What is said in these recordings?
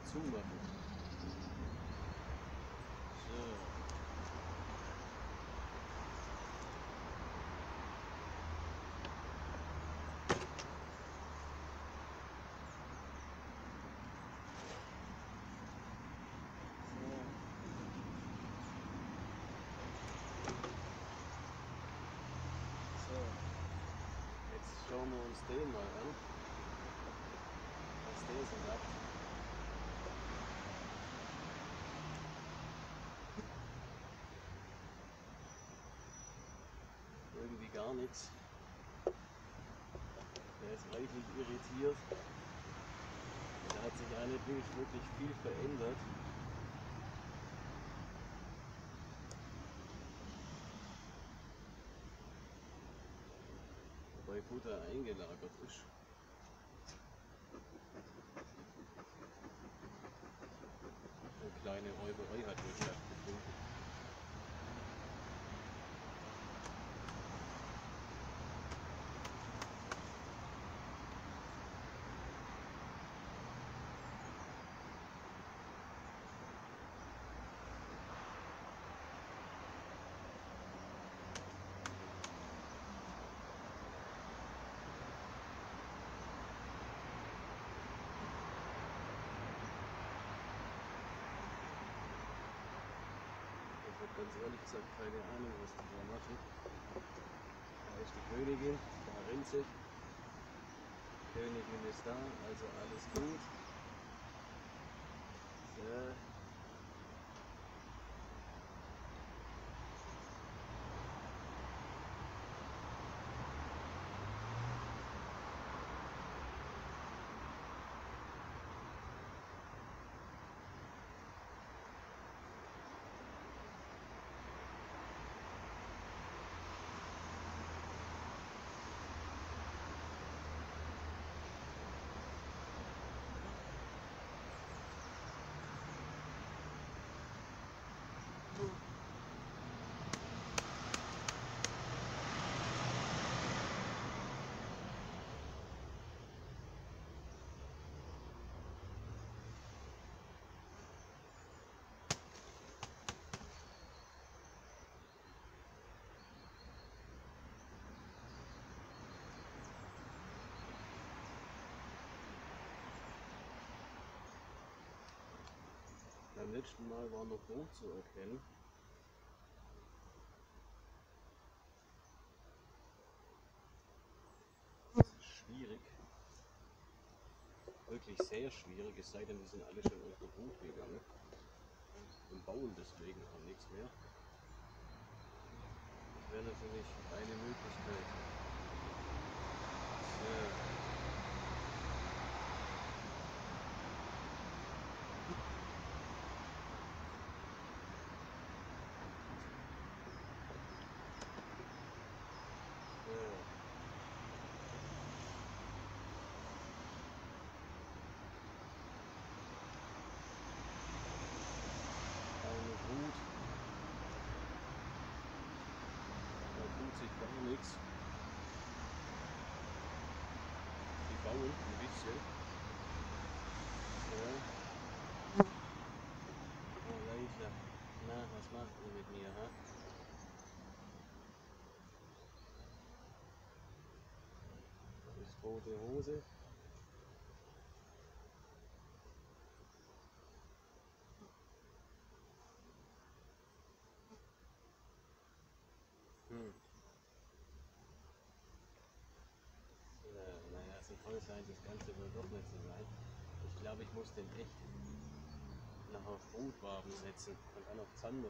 zumachen. So. Schauen wir uns den mal an, was der so sagt. Irgendwie gar nichts. Der ist reichlich irritiert. Da hat sich auch nicht wirklich viel verändert. Wobei Futter eingelagert ist. Eine kleine Räuberei hat wohl stattgefunden. Ich habe ganz ehrlich gesagt keine Ahnung, was die da machen. Da ist die Königin, da rennt sie. Die Königin ist da, also alles gut. So. Beim letzten Mal war noch Rot zu erkennen. Das ist schwierig. Wirklich sehr schwierig, es sei denn, die sind alle schon auf der Brut gegangen und bauen deswegen auch nichts mehr. Das wäre natürlich eine Möglichkeit. So. Sich gar nichts. Die bauen ein bisschen. Ja. Oh Leute, na, was macht ihr mit mir, ha? Das ist rote Hose. Naja, so toll sein, das Ganze wird doch nicht so sein. Ich glaube, ich muss den echt noch auf Brutwaben setzen und dann auf Zander.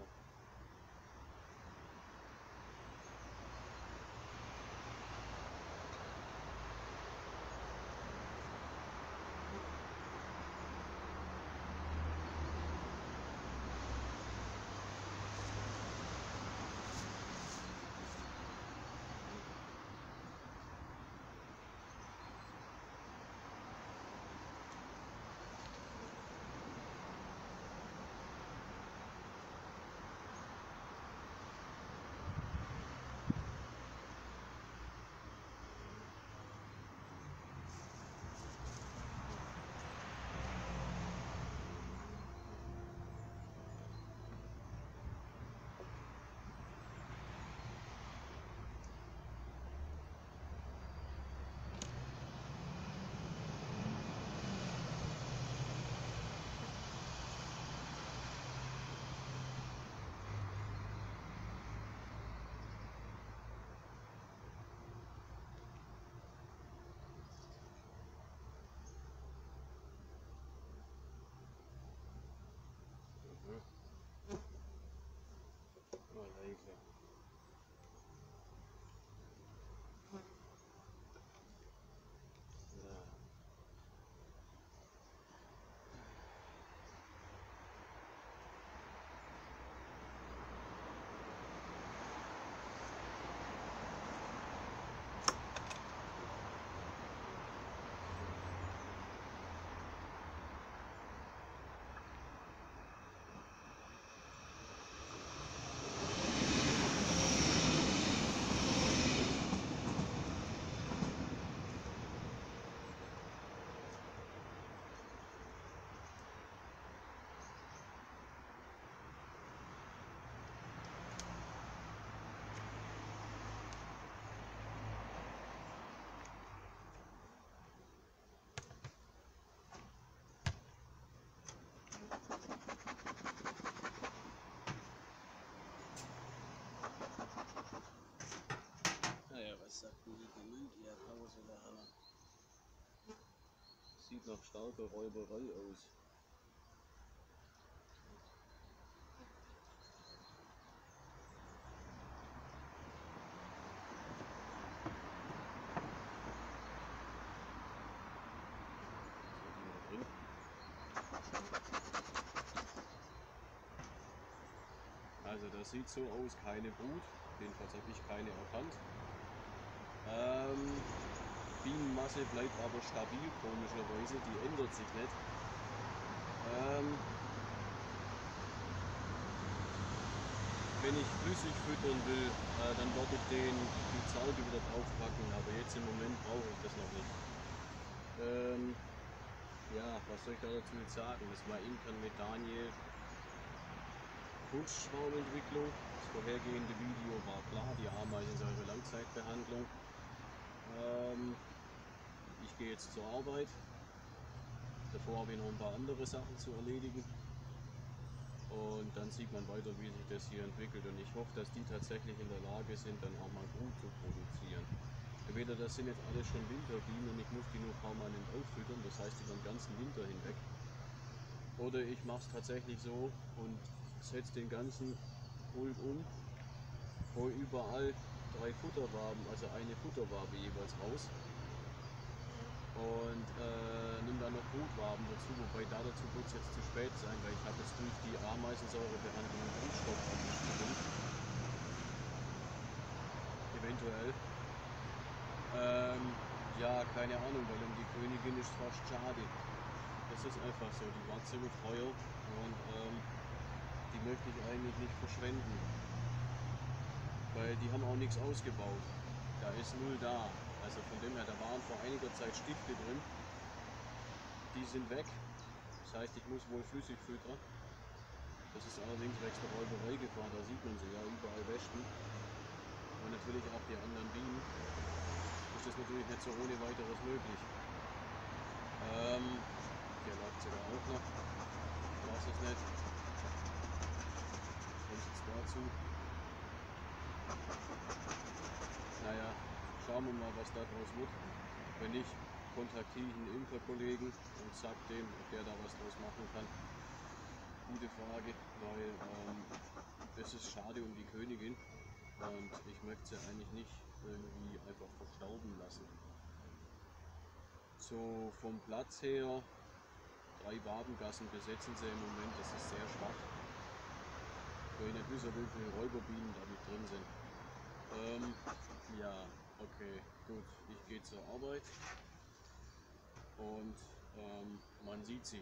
Was sagt denn die Gemüt? Ja, Pause da. Sieht nach starker Räuberei aus. Also das sieht so aus, keine Brut, jedenfalls habe ich keine erkannt. Bienenmasse bleibt aber stabil, komischerweise, die ändert sich nicht. Wenn ich flüssig füttern will, dann werde ich die Zarge wieder draufpacken, aber jetzt im Moment brauche ich das noch nicht. Ja, was soll ich da dazu jetzt sagen? Das war intern mit Daniel Kunstschwarmentwicklung. Das vorhergehende Video war klar, die Ameisensäure Langzeitbehandlung. Ich gehe jetzt zur Arbeit. Davor habe ich noch ein paar andere Sachen zu erledigen. Und dann sieht man weiter, wie sich das hier entwickelt. Und ich hoffe, dass die tatsächlich in der Lage sind, dann auch mal Brut zu produzieren. Entweder das sind jetzt alles schon Winterbienen und ich muss die nur permanent auffüttern, das heißt über den ganzen Winter hinweg. Oder ich mache es tatsächlich so und setze den ganzen Pult um, hole überall 3 Futterwaben, also eine Futterwabe jeweils raus. Und nimm dann noch Brutwaben dazu, wobei dazu wird es jetzt zu spät sein, weil ich habe jetzt durch die Ameisensäurebehandlung einen Brutstoff abgegeben. Eventuell. Ja, keine Ahnung, weil um die Königin ist fast schade. Das ist einfach so, die war ziemlich teuer und die möchte ich eigentlich nicht verschwenden. Weil die haben auch nichts ausgebaut. Da ist null da. Also von dem her, da waren vor einiger Zeit Stifte drin. Die sind weg. Das heißt, ich muss wohl flüssig füttern. Das ist allerdings wächst der Räubereigefahr, da sieht man sie ja überall Wespen. Und natürlich auch die anderen Bienen. Ist das natürlich nicht so ohne weiteres möglich. Hier läuft sogar auch noch. Ich weiß es nicht. Kommt jetzt dazu. Naja, schauen wir mal, was daraus wird. Wenn nicht, kontaktiere ich einen Imkerkollegen und sage dem, ob der da was draus machen kann. Gute Frage, weil es ist schade um die Königin und ich möchte sie eigentlich nicht irgendwie einfach verstauben lassen. So vom Platz her, 3 Wabengassen besetzen sie im Moment, das ist sehr schwach. Weil ich nicht wissen, wie viele Räuberbienen da mit drin sind. Ja, okay, gut, ich gehe zur Arbeit und man sieht sich.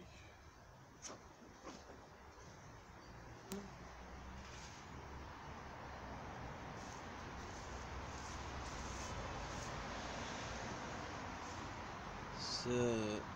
So.